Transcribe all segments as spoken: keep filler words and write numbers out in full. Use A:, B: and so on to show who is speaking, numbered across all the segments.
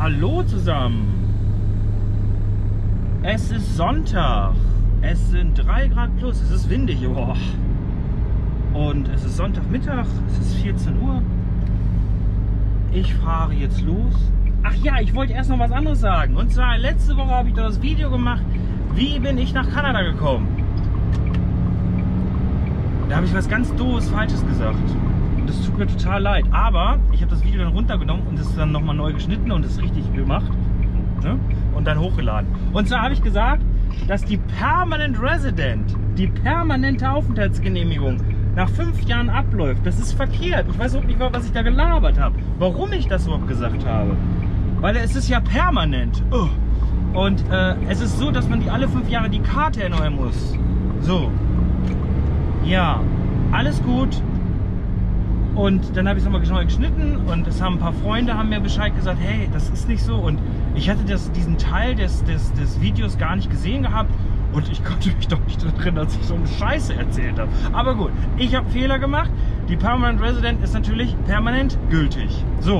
A: Hallo zusammen. Es ist Sonntag. Es sind drei Grad plus. Es ist windig. Oh. Und es ist Sonntagmittag. Es ist vierzehn Uhr. Ich fahre jetzt los. Ach ja, ich wollte erst noch was anderes sagen. Und zwar letzte Woche habe ich da das Video gemacht. Wie bin ich nach Kanada gekommen? Da habe ich was ganz doofes Falsches gesagt. Und das tut mir total leid. Aber ich habe das Video dann runtergenommen und es dann nochmal neu geschnitten und es richtig gemacht. Ne? Und dann hochgeladen. Und zwar habe ich gesagt, dass die Permanent Resident, die permanente Aufenthaltsgenehmigung nach fünf Jahren abläuft. Das ist verkehrt. Ich weiß überhaupt nicht, was ich da gelabert habe. Warum ich das überhaupt gesagt habe. Weil es ist ja permanent. Oh. Und äh, es ist so, dass man die alle fünf Jahre die Karte erneuern muss. So. Ja, alles gut. Und dann habe ich es nochmal neu geschnitten und es haben ein paar Freunde haben mir Bescheid gesagt, hey, das ist nicht so. Und ich hatte das, diesen Teil des, des, des Videos gar nicht gesehen gehabt und ich konnte mich doch nicht daran erinnern, dass ich so eine Scheiße erzählt habe. Aber gut, ich habe Fehler gemacht. Die Permanent Resident ist natürlich permanent gültig. So.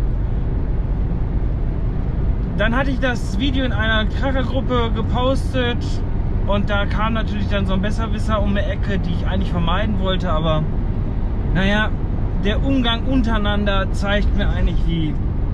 A: Dann hatte ich das Video in einer Krackergruppe gepostet und da kam natürlich dann so ein Besserwisser um die Ecke, die ich eigentlich vermeiden wollte, aber naja, der Umgang untereinander zeigt mir eigentlich, wie...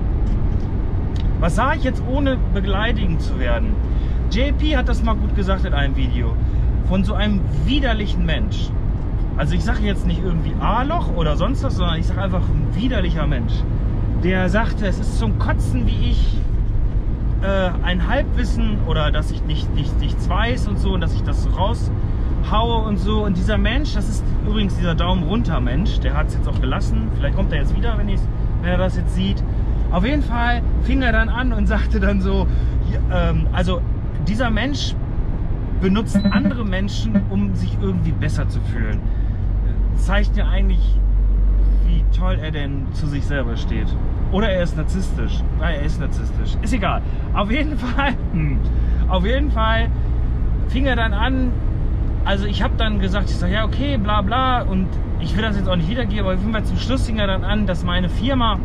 A: Was sage ich jetzt, ohne beleidigend zu werden? J P hat das mal gut gesagt in einem Video. Von so einem widerlichen Mensch. Also ich sage jetzt nicht irgendwie A-Loch oder sonst was, sondern ich sage einfach ein widerlicher Mensch. Der sagte, es ist zum Kotzen, wie ich äh, ein Halbwissen oder dass ich nicht, nicht, nichts weiß und so und dass ich das so raushaue und so. Und dieser Mensch, das ist übrigens dieser Daumen runter Mensch, der hat es jetzt auch gelassen. Vielleicht kommt er jetzt wieder, wenn, wenn er das jetzt sieht. Auf jeden Fall fing er dann an und sagte dann so, ähm, also dieser Mensch benutzt andere Menschen, um sich irgendwie besser zu fühlen. Zeigt ja eigentlich, wie toll er denn zu sich selber steht. Oder er ist narzisstisch. Nein, er ist narzisstisch. Ist egal. Auf jeden Fall, hm, auf jeden Fall fing er dann an, also ich habe dann gesagt, ich sage, ja okay, bla bla und ich will das jetzt auch nicht wiedergeben, aber auf jeden Fall zum Schluss fing er dann an, dass meine Firma,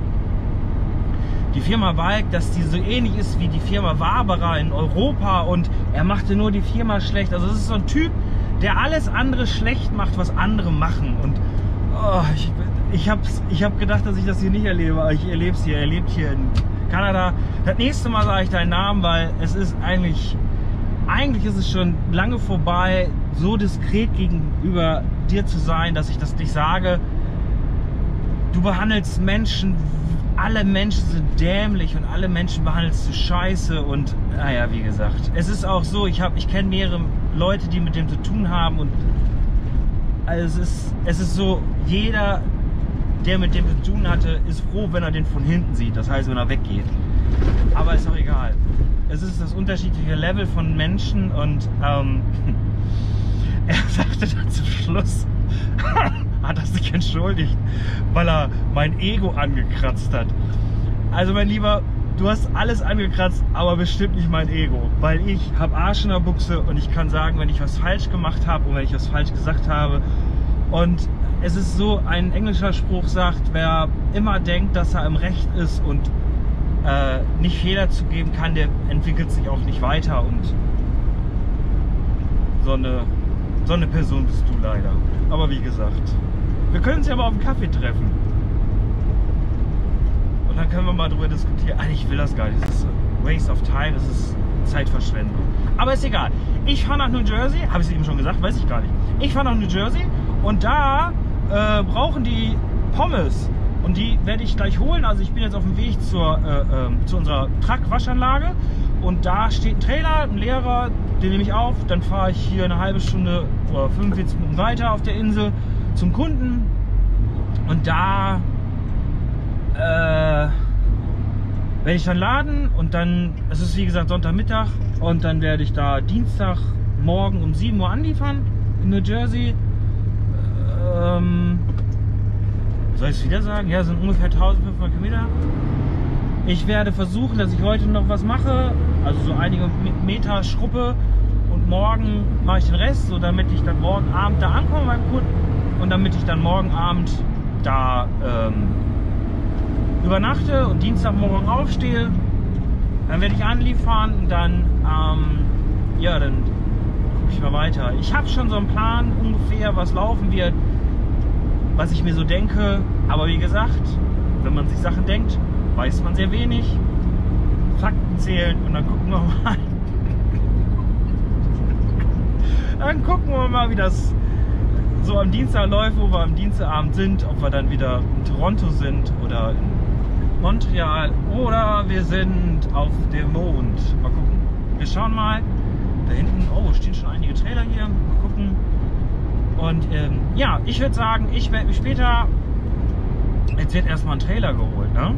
A: die Firma Walk, dass die so ähnlich ist wie die Firma Wabera in Europa und er machte nur die Firma schlecht. Also es ist so ein Typ, der alles andere schlecht macht, was andere machen. Und oh, ich, ich habe ich hab gedacht, dass ich das hier nicht erlebe, aber ich erlebe es hier. Er lebt hier in Kanada. Das nächste Mal sage ich deinen Namen, weil es ist eigentlich, eigentlich ist es schon lange vorbei, so diskret gegenüber dir zu sein, dass ich das nicht sage. Du behandelst Menschen, alle Menschen sind dämlich und alle Menschen behandelst du scheiße und naja, wie gesagt, es ist auch so, ich, hab, ich kenne mehrere Leute, die mit dem zu tun haben und also es ist, es ist so, jeder, der mit dem zu tun hatte, ist froh, wenn er den von hinten sieht, das heißt, wenn er weggeht. Aber ist auch egal. Es ist das unterschiedliche Level von Menschen und ähm, er sagte dann zum Schluss, hat er sich entschuldigt, weil er mein Ego angekratzt hat. Also mein Lieber, du hast alles angekratzt, aber bestimmt nicht mein Ego. Weil ich habe Arsch in der Buchse und ich kann sagen, wenn ich was falsch gemacht habe und wenn ich was falsch gesagt habe. Und es ist so, ein englischer Spruch sagt, wer immer denkt, dass er im Recht ist und äh, nicht Fehler zugeben kann, der entwickelt sich auch nicht weiter. Und so eine, so eine Person bist du leider. Aber wie gesagt, wir können uns ja mal auf einen Kaffee treffen. Und dann können wir mal drüber diskutieren. Eigentlich will das gar nicht. Das ist Waste of Time, das ist Zeitverschwendung. Aber ist egal. Ich fahre nach New Jersey, habe ich es eben schon gesagt, weiß ich gar nicht. Ich fahre nach New Jersey und da äh, brauchen die Pommes. Und die werde ich gleich holen. Also ich bin jetzt auf dem Weg zur, äh, äh, zu unserer Truck-Waschanlage. Und da steht ein Trailer, ein leerer, den nehme ich auf. Dann fahre ich hier eine halbe Stunde oder fünfundvierzig Minuten weiter auf der Insel zum Kunden. Und da äh, werde ich dann laden. Und dann, es ist wie gesagt Sonntagmittag. Und dann werde ich da Dienstagmorgen um sieben Uhr anliefern in New Jersey. Ähm, soll ich es wieder sagen? Ja, sind ungefähr eintausendfünfhundert Kilometer. Ich werde versuchen, dass ich heute noch was mache, also so einige Meter schruppe und morgen mache ich den Rest, so damit ich dann morgen Abend da ankomme beim Kunden und damit ich dann morgen Abend da ähm, übernachte und Dienstagmorgen aufstehe Dann werde ich anliefern und dann, ähm, ja, dann gucke ich mal weiter. Ich habe schon so einen Plan ungefähr, was laufen wird, was ich mir so denke. Aber wie gesagt, wenn man sich Sachen denkt, weiß man sehr wenig. Fakten zählen und dann gucken wir mal. Dann gucken wir mal, wie das so am Dienstag läuft, wo wir am Dienstagabend sind, ob wir dann wieder in Toronto sind oder in Montreal oder wir sind auf dem Mond. Mal gucken. Wir schauen mal. Da hinten, oh, stehen schon einige Trailer hier. Mal gucken. Und ähm, ja, ich würde sagen, ich werde mich später. Jetzt wird erstmal ein Trailer geholt, ne?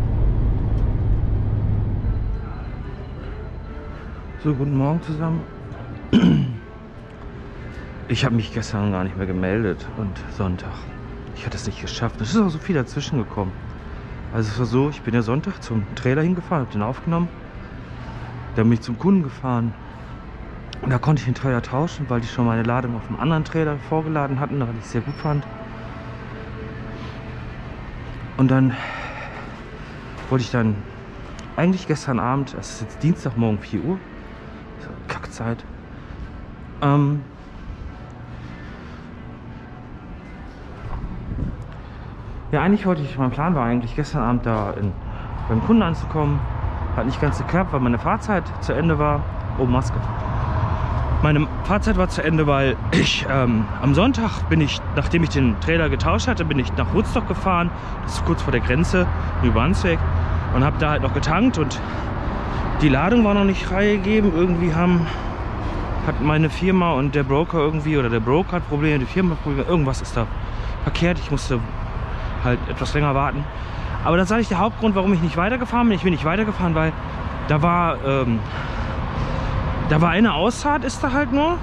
A: So, guten Morgen zusammen. Ich habe mich gestern gar nicht mehr gemeldet und Sonntag. Ich hatte es nicht geschafft. Es ist auch so viel dazwischen gekommen. Also es war so, ich bin ja Sonntag zum Trailer hingefahren, habe den aufgenommen. Dann bin ich zum Kunden gefahren. Und da konnte ich den Trailer tauschen, weil die schon meine Ladung auf einem anderen Trailer vorgeladen hatten, was ich sehr gut fand. Und dann wollte ich dann eigentlich gestern Abend, es ist jetzt Dienstagmorgen vier Uhr, so Kackzeit, ähm, ja, eigentlich wollte ich, mein Plan war eigentlich gestern Abend da in, beim Kunden anzukommen. Hat nicht ganz geklappt, weil meine Fahrzeit zu Ende war. Oh, Maske. Meine Fahrzeit war zu Ende, weil ich ähm, am Sonntag bin ich, nachdem ich den Trailer getauscht hatte, bin ich nach Woodstock gefahren. Das ist kurz vor der Grenze, über Answeg. Und habe da halt noch getankt und die Ladung war noch nicht freigegeben. Irgendwie haben, hat meine Firma und der Broker irgendwie, oder der Broker hat Probleme, die Firma hat Probleme, irgendwas ist da verkehrt. Ich musste halt etwas länger warten. Aber das ist eigentlich der Hauptgrund, warum ich nicht weitergefahren bin. Ich bin nicht weitergefahren, weil da war, ähm, da war eine Ausfahrt, ist da halt nur.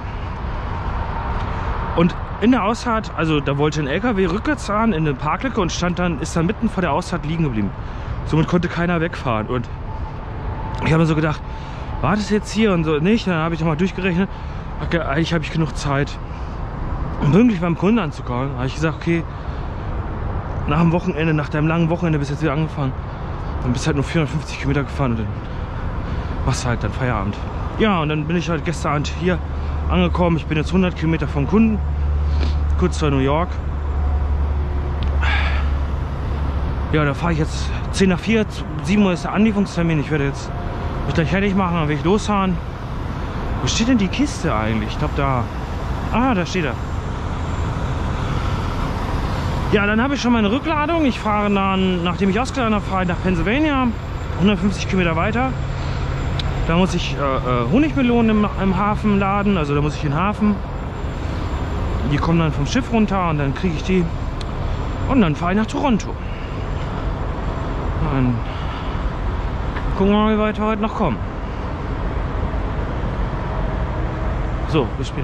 A: Und in der Ausfahrt, also da wollte ein L K W rückwärts fahren in eine Parklücke und stand dann, ist dann mitten vor der Ausfahrt liegen geblieben. Somit konnte keiner wegfahren. Und ich habe mir so gedacht, wartest du jetzt hier und so nicht? Dann habe ich nochmal durchgerechnet. Okay, eigentlich habe ich genug Zeit, um pünktlich beim Kunden anzukommen. Da habe ich gesagt, okay, nach dem Wochenende, nach deinem langen Wochenende bist du jetzt wieder angefahren. Dann bist du halt nur vierhundertfünfzig Kilometer gefahren und dann machst du halt dann Feierabend. Ja, und dann bin ich halt gestern Abend hier angekommen. Ich bin jetzt hundert Kilometer vom Kunden, kurz vor New York. Ja, da fahre ich jetzt zehn nach vier, sieben Uhr ist der Anlieferungstermin. Ich werde jetzt mich gleich fertig machen, dann werde ich losfahren. Wo steht denn die Kiste eigentlich? Ich glaube da. Ah, da steht er. Ja, dann habe ich schon meine Rückladung. Ich fahre dann, nachdem ich ausgeladen habe, fahre ich nach Pennsylvania, hundertfünfzig Kilometer weiter. Da muss ich äh, äh, Honigmelonen im, im Hafen laden, also da muss ich in den Hafen. Die kommen dann vom Schiff runter und dann kriege ich die. Und dann fahre ich nach Toronto. Dann gucken wir mal, wie weit wir heute noch kommen. So, bis später.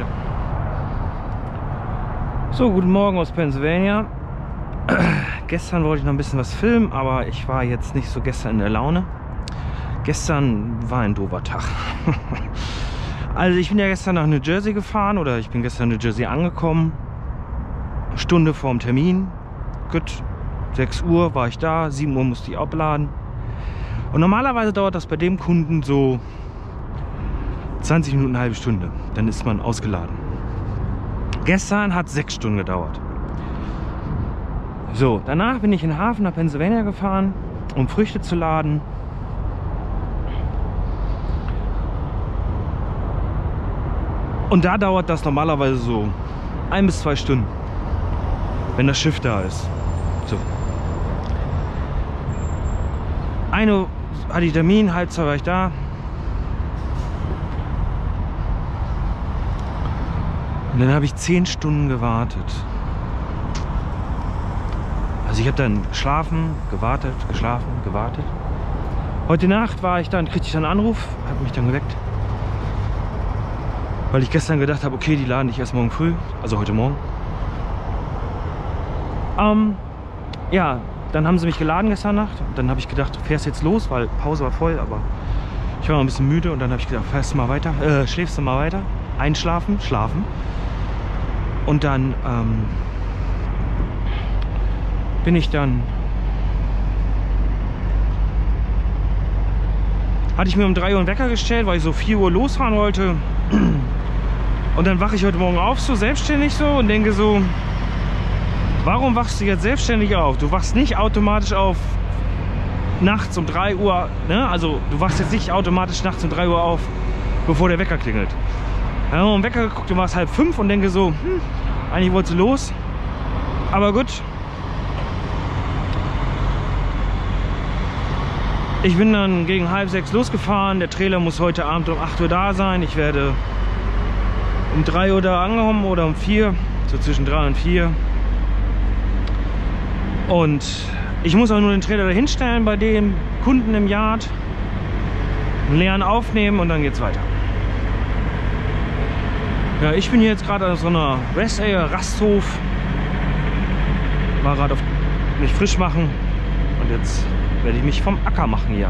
A: So, guten Morgen aus Pennsylvania. Gestern wollte ich noch ein bisschen was filmen, aber ich war jetzt nicht so gestern in der Laune. Gestern war ein doofer Tag. Also ich bin ja gestern nach New Jersey gefahren, oder ich bin gestern in New Jersey angekommen. Stunde vorm Termin. Gut, sechs Uhr war ich da, sieben Uhr musste ich abladen. Und normalerweise dauert das bei dem Kunden so zwanzig Minuten, eine halbe Stunde. Dann ist man ausgeladen. Gestern hat sechs Stunden gedauert. So, danach bin ich in den Hafen nach Pennsylvania gefahren, um Früchte zu laden. Und da dauert das normalerweise so ein bis zwei Stunden, wenn das Schiff da ist. So. Eine hatte ich Termin, halb zwei war ich da. Und dann habe ich zehn Stunden gewartet. Also ich habe dann geschlafen, gewartet, geschlafen, gewartet. Heute Nacht war ich dann, kriegte ich dann einen Anruf, hat mich dann geweckt. Weil ich gestern gedacht habe, okay, die laden dich erst morgen früh, also heute Morgen. Ähm, ja, dann haben sie mich geladen gestern Nacht. Und dann habe ich gedacht, du fährst jetzt los, weil Pause war voll, aber ich war noch ein bisschen müde. Und dann habe ich gedacht, fährst du mal weiter, äh, schläfst du mal weiter, einschlafen, schlafen. Und dann ähm, bin ich dann hatte ich mir um drei Uhr einen Wecker gestellt, weil ich so vier Uhr losfahren wollte. Und dann wache ich heute Morgen auf, so selbstständig so, und denke so, warum wachst du jetzt selbstständig auf? Du wachst nicht automatisch auf nachts um drei Uhr, ne? Also du wachst jetzt nicht automatisch nachts um drei Uhr auf, bevor der Wecker klingelt. Dann haben wir am Wecker geguckt, du warst halb fünf und denke so, hm, eigentlich wolltest du los. Aber gut. Ich bin dann gegen halb sechs losgefahren. Der Trailer muss heute Abend um acht Uhr da sein. Ich werde um drei Uhr da angekommen oder um vier, so zwischen drei und vier. Und ich muss auch nur den Trailer dahin stellen bei dem Kunden im Yard, einen leeren aufnehmen und dann geht's weiter. Ja, ich bin hier jetzt gerade an so einer Rest Area, Rasthof. War gerade auf mich frisch machen und jetzt werde ich mich vom Acker machen hier.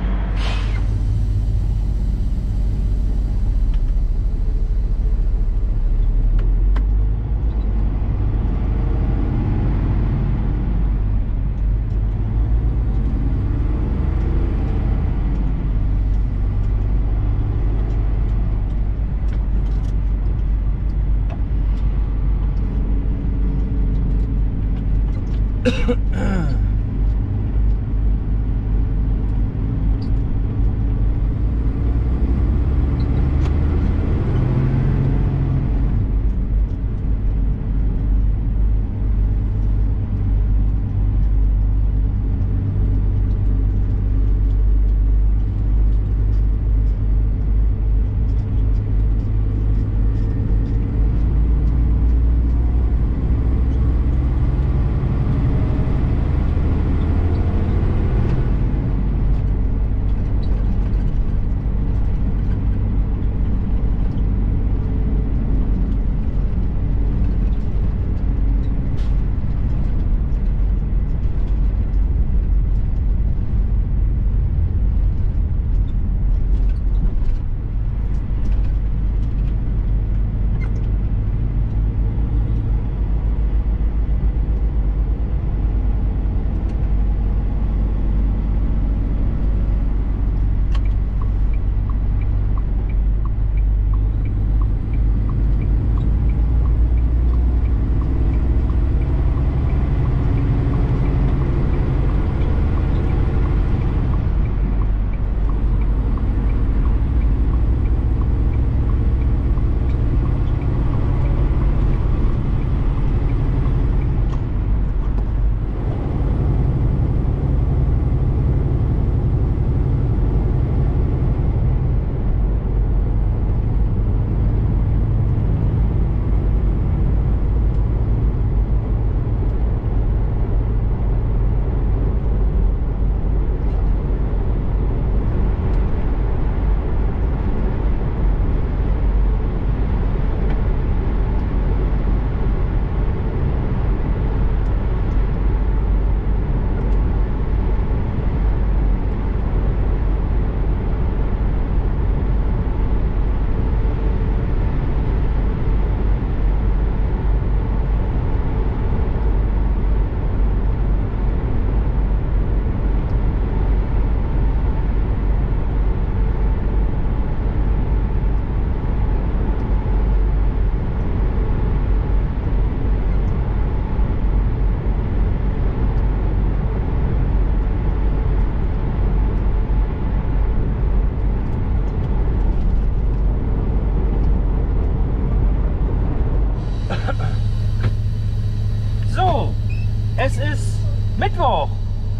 B: Es ist Mittwoch.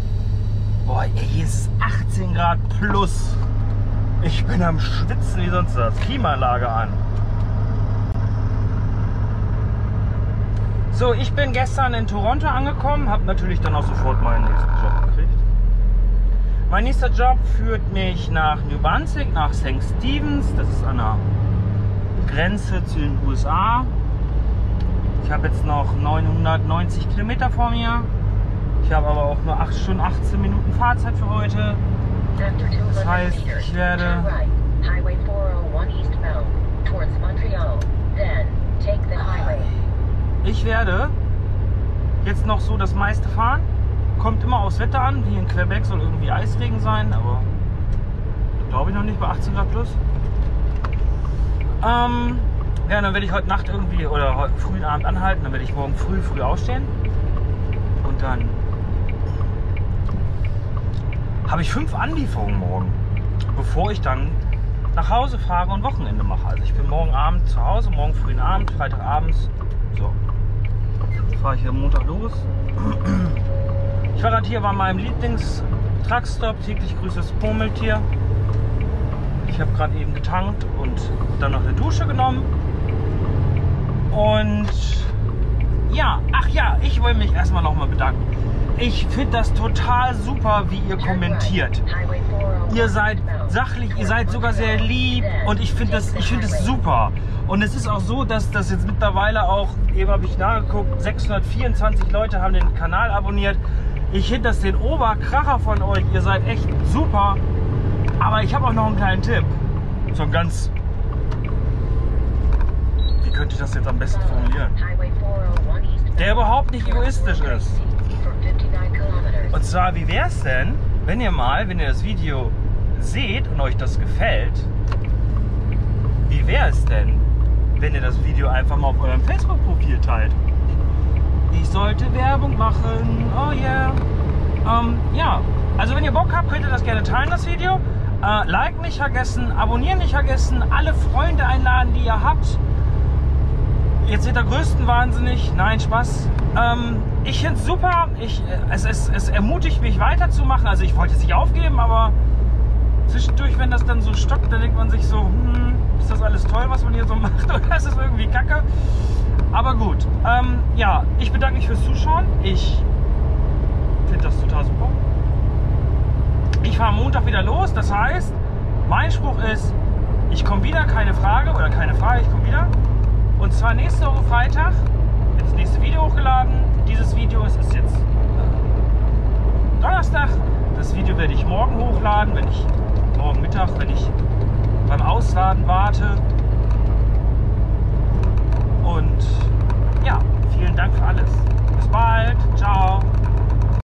B: Boah, ey, hier ist achtzehn Grad plus. Ich bin am Schwitzen wie sonst was. Klimaanlage an. So, ich bin gestern in Toronto angekommen, habe natürlich dann auch sofort meinen nächsten Job gekriegt. Mein nächster Job führt mich nach New Brunswick, nach Sankt Stevens. Das ist an der Grenze zu den U S A. Ich habe jetzt noch neunhundertneunzig Kilometer vor mir. Ich habe aber auch nur acht Stunden achtzehn Minuten Fahrzeit für heute. Das heißt, ich werde ich werde jetzt noch so das meiste fahren. Kommt immer aufs Wetter an. Hier in Quebec soll irgendwie Eisregen sein, aber Glaube ich noch nicht, bei achtzehn Grad plus. Ähm, ja, dann werde ich heute Nacht irgendwie oder heute frühen Abend anhalten. Dann werde ich morgen früh, früh aufstehen. Und dann habe ich fünf Anlieferungen morgen, bevor ich dann nach Hause fahre und Wochenende mache. Also ich bin morgen Abend zu Hause, morgen frühen Abend, Freitagabends. So, fahre ich hier Montag los. Ich war gerade hier bei meinem Lieblings-Truckstop, täglich grüßes Purmeltier. Ich habe gerade eben getankt und dann noch eine Dusche genommen. Und ja, ach ja, ich will mich erstmal nochmal bedanken. Ich finde das total super, wie ihr kommentiert. Ihr seid sachlich, ihr seid sogar sehr lieb und ich finde das, ich finde es super. Und es ist auch so, dass das jetzt mittlerweile auch, eben habe ich nachgeguckt, sechshundertvierundzwanzig Leute haben den Kanal abonniert. Ich finde das den Oberkracher von euch. Ihr seid echt super. Aber ich habe auch noch einen kleinen Tipp. So ein ganz... Wie könnte ich das jetzt am besten formulieren? Der überhaupt nicht egoistisch ist. Und zwar, wie wäre es denn, wenn ihr mal, wenn ihr das Video seht und euch das gefällt, wie wäre es denn, wenn ihr das Video einfach mal auf eurem Facebook-Profil teilt? Ich sollte Werbung machen, oh yeah. Ähm, ja, also wenn ihr Bock habt, könnt ihr das gerne teilen, das Video. Äh, like nicht vergessen, abonnieren nicht vergessen, alle Freunde einladen, die ihr habt. Jetzt wird der größten wahnsinnig, nein, Spaß. Ähm, ich finde es super, ich, es, es, es ermutigt mich weiterzumachen. Also ich wollte es nicht aufgeben, aber zwischendurch, wenn das dann so stockt, dann denkt man sich so, hm, ist das alles toll, was man hier so macht, oder ist das irgendwie kacke? Aber gut, ähm, ja, ich bedanke mich fürs Zuschauen. Ich finde das total super. Ich fahre am Montag wieder los, das heißt, mein Spruch ist, ich komme wieder, keine Frage, oder keine Frage, ich komme wieder. Und zwar nächste Woche Freitag wird das nächste Video hochgeladen. Dieses Video ist, ist jetzt äh, Donnerstag. Das Video werde ich morgen hochladen, wenn ich morgen Mittag, wenn ich beim Ausladen warte.